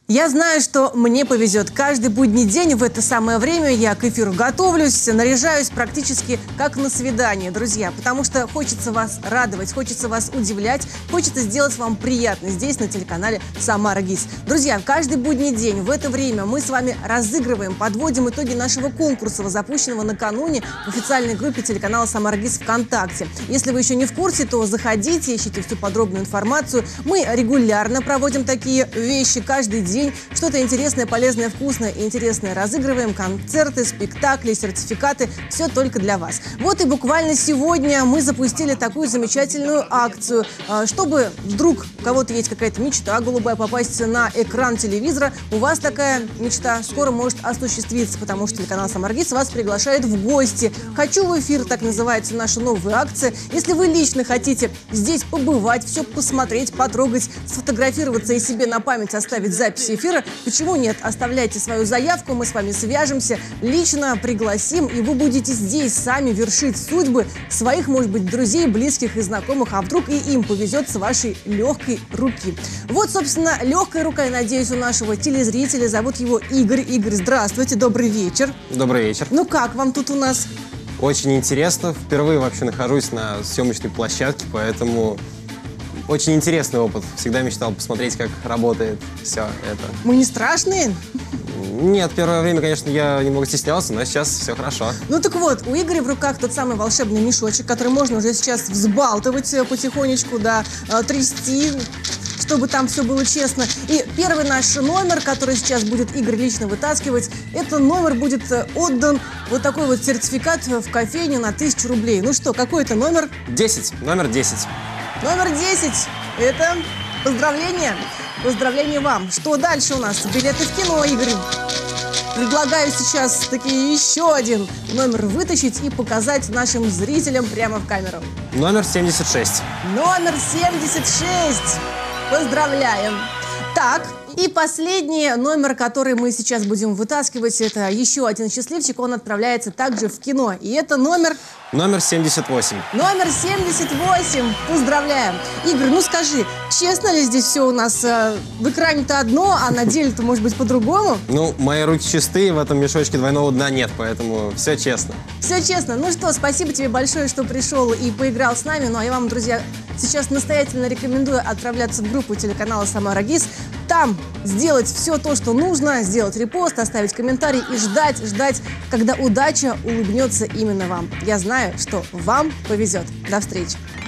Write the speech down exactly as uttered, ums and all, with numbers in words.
Я знаю, что мне повезет. Каждый будний день в это самое время я к эфиру готовлюсь, наряжаюсь практически как на свидание, друзья. Потому что хочется вас радовать, хочется вас удивлять, хочется сделать вам приятно здесь, на телеканале «Самара ГИС». Друзья, каждый будний день в это время мы с вами разыгрываем, подводим итоги нашего конкурса, запущенного накануне в официальной группе телеканала «Самара ГИС» ВКонтакте. Если вы еще не в курсе, то заходите, ищите всю подробную информацию. Мы регулярно проводим такие вещи каждый день. Что-то интересное, полезное, вкусное и интересное разыгрываем. Концерты, спектакли, сертификаты. Все только для вас. Вот и буквально сегодня мы запустили такую замечательную акцию. Чтобы вдруг у кого-то есть какая-то мечта голубая попасть на экран телевизора, у вас такая мечта скоро может осуществиться, потому что телеканал «Самара ГИС» вас приглашает в гости. «Хочу в эфир» — так называется наша новая акция. Если вы лично хотите здесь побывать, все посмотреть, потрогать, сфотографироваться и себе на память оставить запись эфира, почему нет? Оставляйте свою заявку, мы с вами свяжемся, лично пригласим, и вы будете здесь сами вершить судьбы своих, может быть, друзей, близких и знакомых, а вдруг и им повезет с вашей легкой руки. Вот, собственно, легкая рука, я надеюсь, у нашего телезрителя. Зовут его Игорь. Игорь, здравствуйте, добрый вечер. Добрый вечер. Ну как вам тут у нас? Очень интересно. Впервые вообще нахожусь на съемочной площадке, поэтому очень интересный опыт. Всегда мечтал посмотреть, как работает все это. Мы не страшные? Нет, первое время, конечно, я немного стеснялся, но сейчас все хорошо. Ну так вот, у Игоря в руках тот самый волшебный мешочек, который можно уже сейчас взбалтывать потихонечку, да, трясти, чтобы там все было честно. И первый наш номер, который сейчас будет Игорь лично вытаскивать, это номер будет отдан, вот такой вот сертификат в кофейню на тысячу рублей. Ну что, какой это номер? десять. Номер десять. Номер десять. Это поздравление. Поздравление вам. Что дальше у нас? Билеты в кино, Игорь. Предлагаю сейчас таки еще один номер вытащить и показать нашим зрителям прямо в камеру. Номер семьдесят шесть. Номер семьдесят шесть. Поздравляем. Так, и последний номер, который мы сейчас будем вытаскивать, это еще один счастливчик. Он отправляется также в кино. И это номер... Номер семьдесят восемь. Номер семьдесят восемь. Поздравляем. Игорь, ну скажи, честно ли здесь все у нас? В экране-то одно, а на деле-то может быть по-другому? Ну, мои руки чистые, в этом мешочке двойного дна нет, поэтому все честно. Все честно. Ну что, спасибо тебе большое, что пришел и поиграл с нами. Ну а я вам, друзья, сейчас настоятельно рекомендую отправляться в группу телеканала «Самара ГИС». Там сделать все то, что нужно, сделать репост, оставить комментарий и ждать, ждать, когда удача улыбнется именно вам. Я знаю, что вам повезет. До встречи.